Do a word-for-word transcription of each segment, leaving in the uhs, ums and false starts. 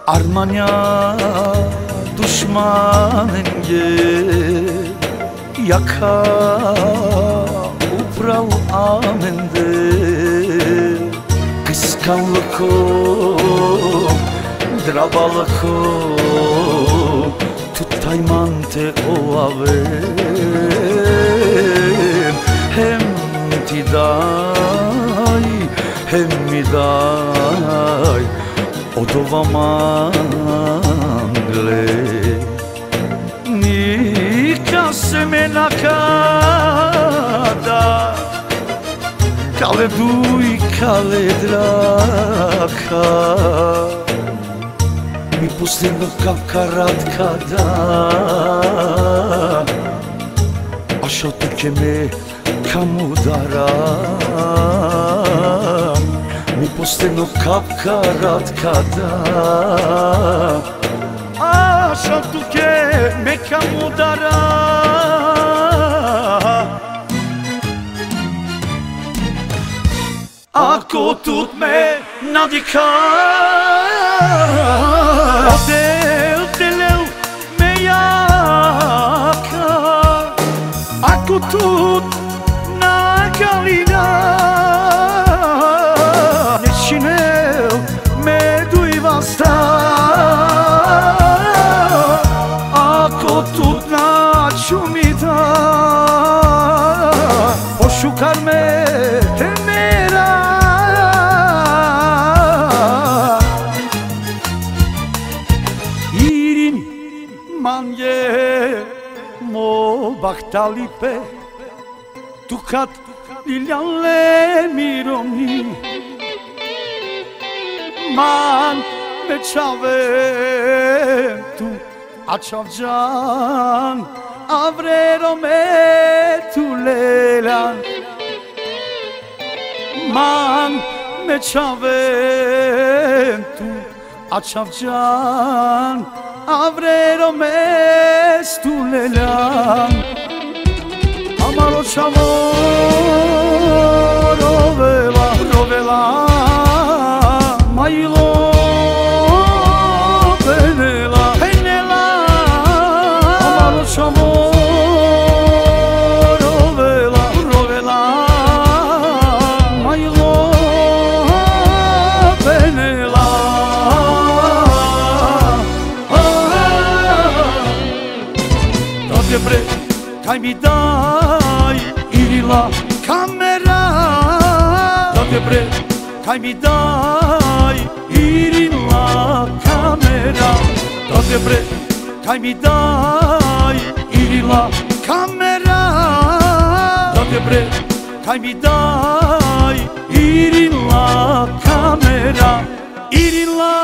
Armanja dušmanenge jaka upravo amende kıskanlıko drabalıko tuttajmante oaven hem ti daj hem mi daj od ova mangle nika se me nakada kale duj kale draka mi pustimo kakarat kada aşağı tukeme kamudara mi pustimo kakarat kada aşağı tukeme kamudara ako tut me nadika Del teleu me jaka ako tut na kalina Nećinel me duj vasta ako tut na čumita pošukar me temera Irin manje mo bahtalipe tukat liljale mironi man me çavem tu açavcan avrero me tu lelan man me çavem tu açavcan avrero me tu lelan amaro çavo rovela rovela mailo penela penela amaro çavo rovela rovela mailo penela dođe bre kaj mi daj irila kamera dođe bre kaj mi daj irila kamera dođe bre kaj mi daj irila kamera dođe bre kaj mi daj irila kamera irila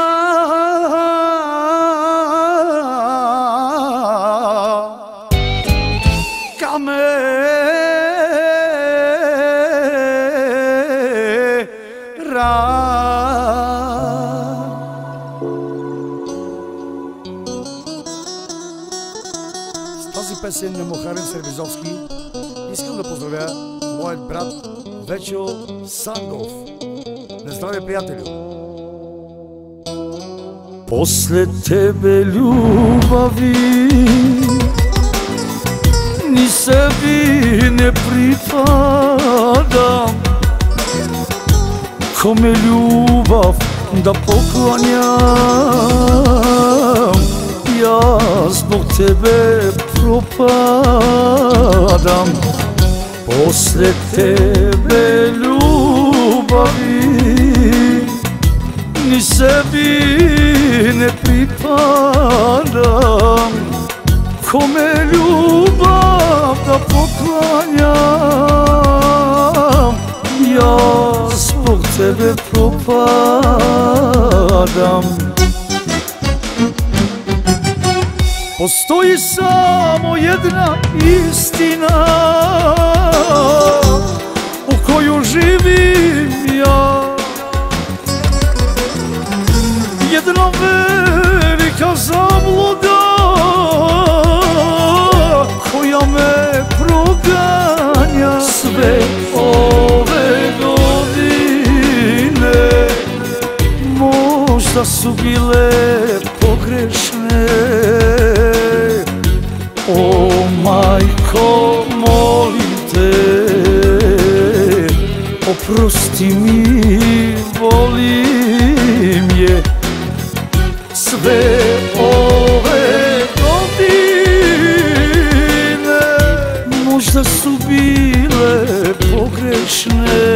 С тази песен на Мухарем Сербезовски искам да поздравя моят брат Вечо Сангов. На здраве, приятелю! После тебе ljubavi ni sebi ne pripadam kome ljubav da poklanjam ja zbog tebe propadam posle tebe ljubavi ni sebi ne pripadam kome ljubav da poklanjam ja zbog tebe propadam postoji samo jedna istina u koju živim ja jedna velika zabluda koja me proganja sve ove godine možda su bile pogrešne. O majko, molim te, oprosti mi, volim je. Sve ove godine možda su bile pogrešne.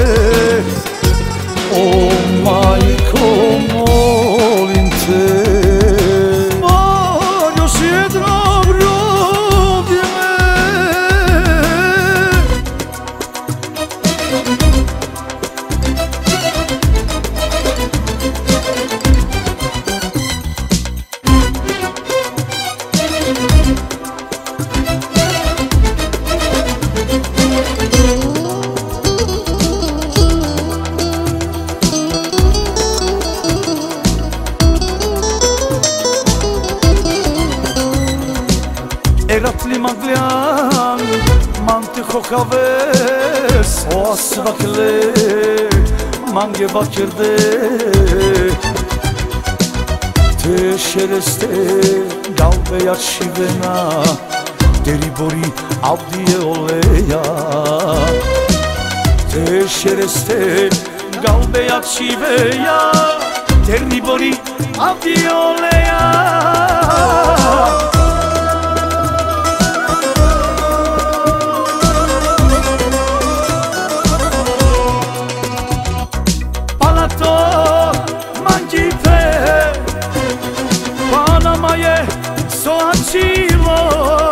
O majko, molim te, mar još jednom rodi me. Erat li maglian, mante hokaves, o asvakle, mange bakirde. Te şereste, galbe yaşivena, deri bori avdiye oleya. Te şereste, galbe yaşiveya, deri bori avdiye oleya. Soacilo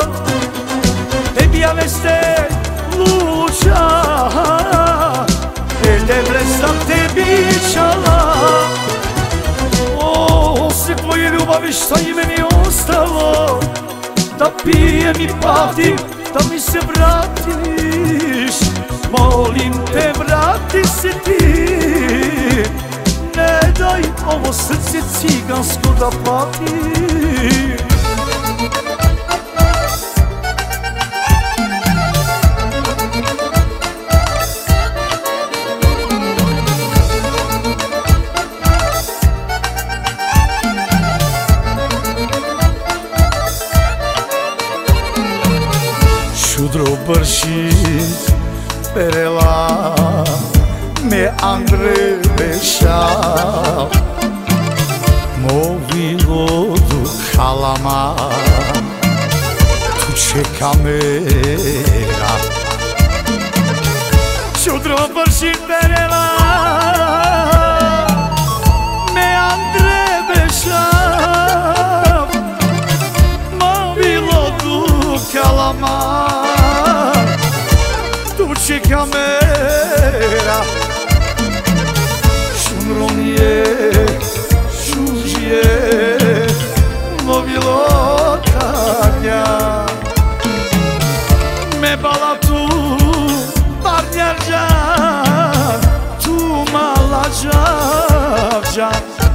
tebi aveste luča, e debre sam tebi čala. O, sve tvoje ljubavi šta je meni ostalo, da pijem i patim, da mi se vratiš. Molim te, vrati se ti, ne daj ovo srce cigansko da pati. Shudro bërshit perela me Andre Beshav, movilo du kalama, tu će kamera. Shudro bërshit perela me Andre Beshav, movilo du kalama, tuđe kamera. Šumrom je, šužje, movilo tanja. Me bala tu parnjarđa, tu mala džavđa.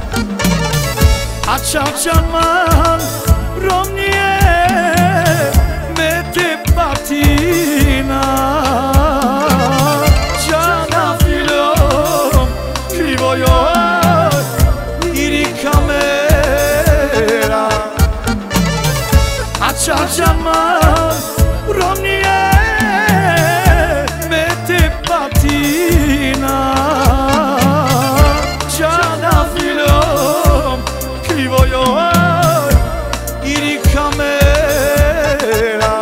A čavđan man romnije, me te patina. Čačaman romnije me te patina. Čana filom krivo joj iri kamera.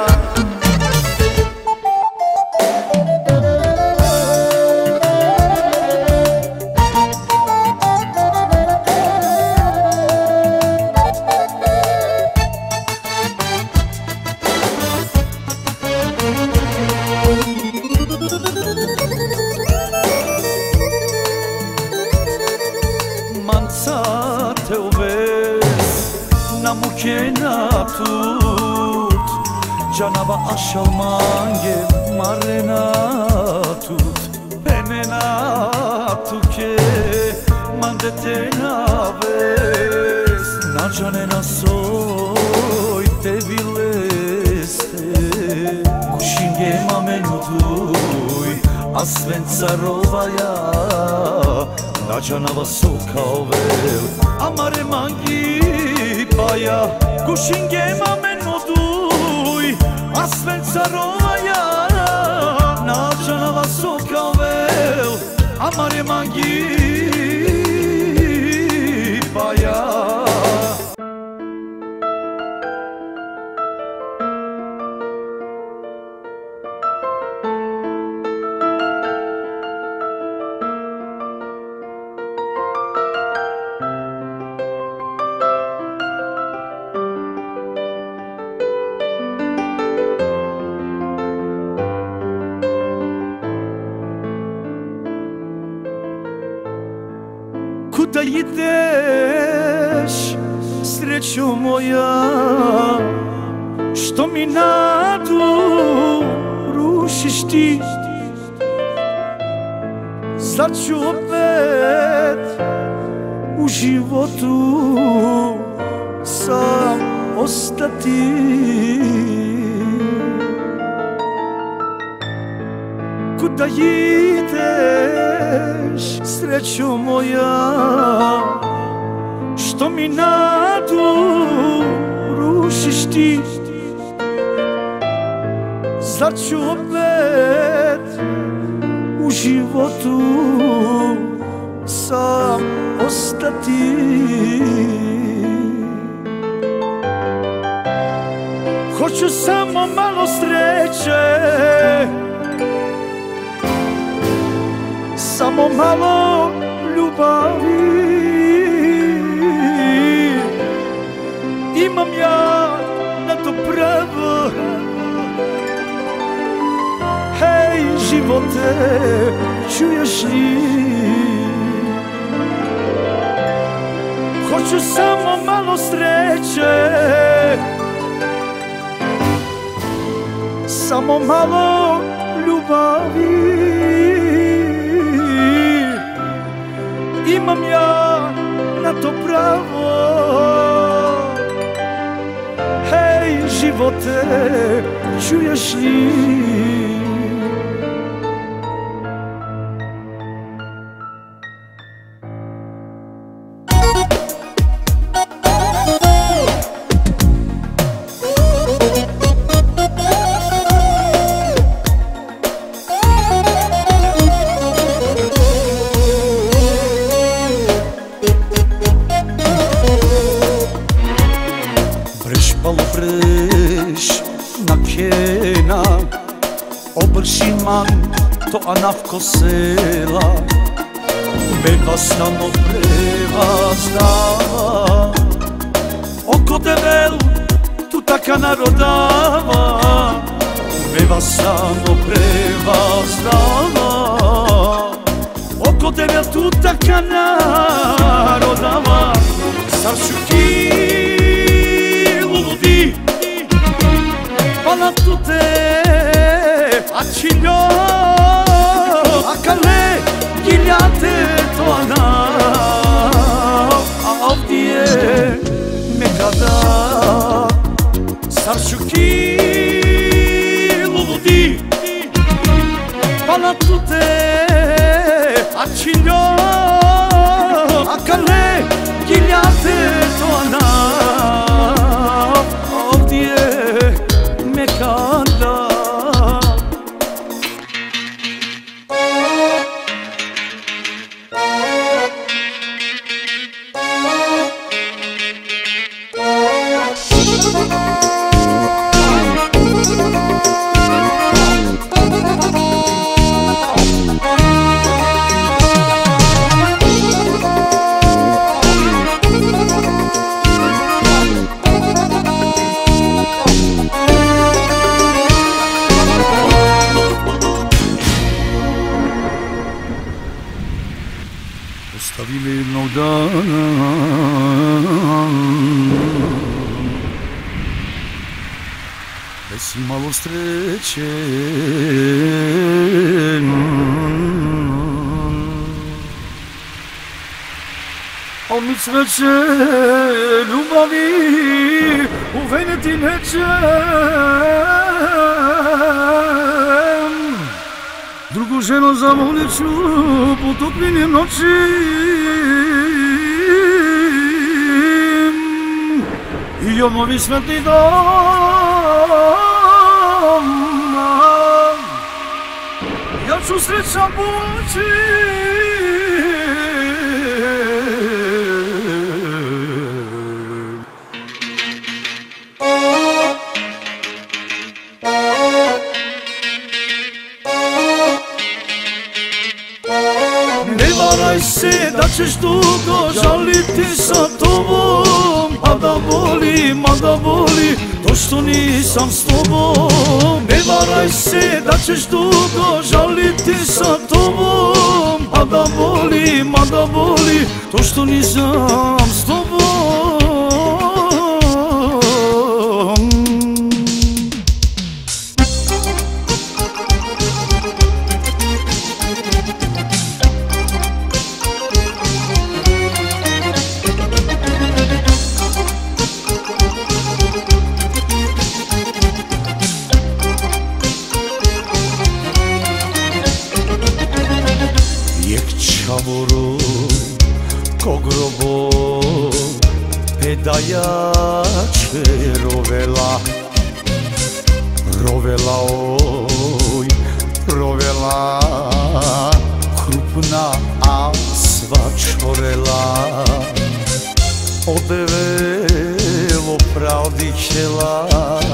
Te uvez na mukena tut, canava aşalmange marena tut, pemena tuke mandete naves, na canena soy te vileste, kušinge mamenu tuj, a svenca rovaja, Nađanava soka vel Amare mangi paja Kushingema menoduj Asvenca rovaja Nađanava soka vel Amare mangi paja Kuda ideš, srećo moja, što mi nadu rušiš ti? Zar ću opet u životu sam ostati? Kuda ideš, srećo moja, što mi nadu rušiš ti? Zar ću opet u životu sam ostati? Hoću samo malo sreće, samo malo ljubavi. Imam ja na to pravo. Hej živote, čuješ li? Hoću samo malo sreće, samo malo ljubavi. Imam ja na to pravo. Hej živote, čuješ li? Malo brž na kena Obršin man to anavko sela Beba stano prevazdava Oko devel tu taka narodava Beba stano prevazdava Oko devel tu taka narodava Zar ću ti Pala tu te acciglio a cale ghigliate toana a ovdje me kada saršuki ludi Pala tu te acciglio a cale ghigliate toana ovdje kada Ostavili jednog dana bez imalo sreće. A mi sreće ljubavi u vene ti nećem. Drugu ženu zavolit ću potopljenjem noći. I omovi svetli dom, ja ću srećan poći. Ne varaj se da ćeš dugo žaliti sa tobom, a da boli, ma da boli to što nisam s tobom. Ne varaj se da ćeš dugo žaliti sa tobom, a da boli, ma da boli to što nisam s tobom. Čavoru ko grobo pedajače rovela, rovela oj, rovela krupna a sva čorela. Odevelo pravdićela,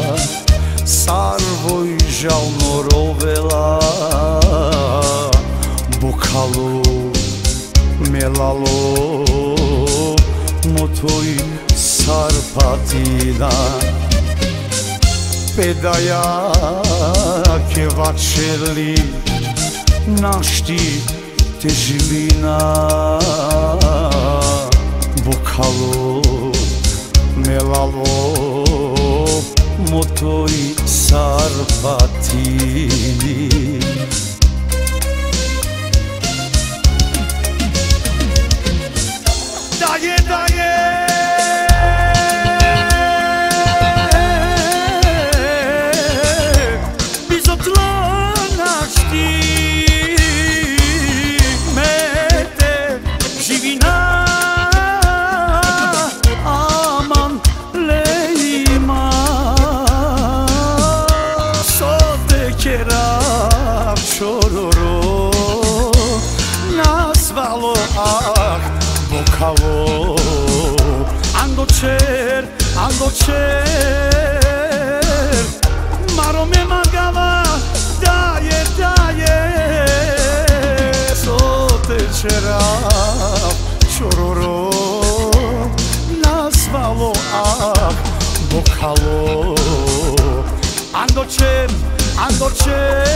sarvoj žalno rovela. Bokalo melalo motoj sarpatina. Pedajake vačeli našti teživina. Bokalo melalo motoj sarpatini. Daje, daje bizotlana štimete živina. Aman lejima sote kera čororo nazvalo ah Bokalo, ando cer, ando cer, maro me magava, daje, daje, sote čerav, čororo, nazvalo ah, Bokalo, ando cer, ando cer.